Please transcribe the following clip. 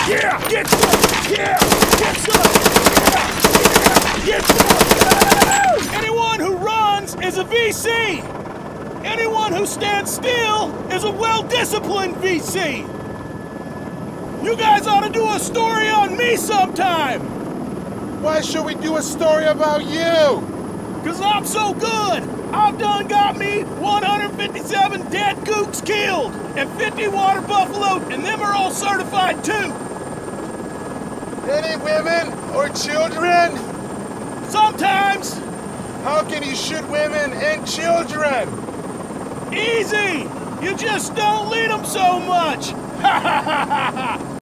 Yeah! Get some! Yeah! Get some! Yeah! Get some! Anyone who runs is a VC! Anyone who stands still is a well-disciplined VC! You guys ought to do a story on me sometime! Why should we do a story about you? 'Cause I'm so good! I've done got me 157 dead gooks killed and 50 water buffalo, and them are all certified too! Any women or children? Sometimes! How can you shoot women and children? Easy! You just don't lead them so much! Ha ha ha ha ha!